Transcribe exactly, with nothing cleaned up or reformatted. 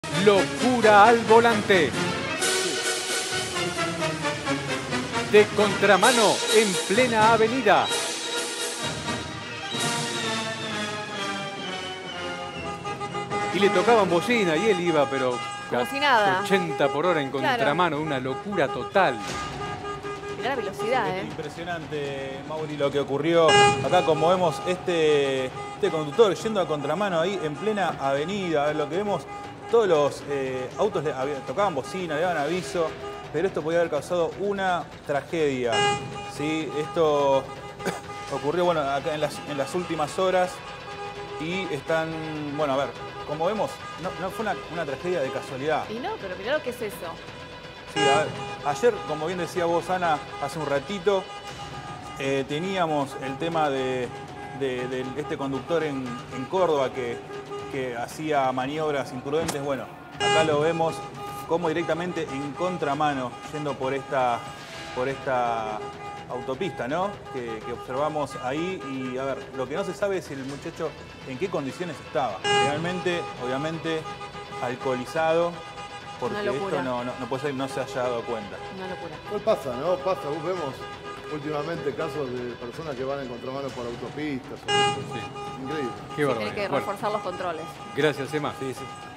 Locura al volante. De contramano en plena avenida. Y le tocaban bocina y él iba, pero como si nada. ochenta por hora en contramano, claro. una locura total. Mirá la velocidad, sí, ¿eh? Impresionante, Mauri, lo que ocurrió. Acá, como vemos, este, este conductor yendo a contramano ahí en plena avenida. Lo que vemos, todos los eh, autos le, había, tocaban bocina, le daban aviso, pero esto podía haber causado una tragedia. ¿Sí? Esto ocurrió, bueno, acá en las, en las últimas horas y están, bueno, a ver, como vemos, no, no fue una, una tragedia de casualidad. Y no, pero mirá lo que es eso. Sí, a ver, ayer, como bien decía vos, Ana, hace un ratito, eh, teníamos el tema de, de, de este conductor en, en Córdoba que, que hacía maniobras imprudentes. Bueno, acá lo vemos como directamente en contramano, yendo por esta, por esta autopista, ¿no? Que, que observamos ahí. Y a ver, lo que no se sabe es el muchacho en qué condiciones estaba. Realmente, obviamente, alcoholizado. Porque esto no, no, no puede ser, no se haya dado cuenta. Una locura. Pues pasa, ¿no? Pasa. Vos vemos últimamente casos de personas que van en contramano por autopistas. Sí. Increíble. Qué barbaridad. Tiene que Bueno, reforzar los controles. gracias, Emma. Sí, sí.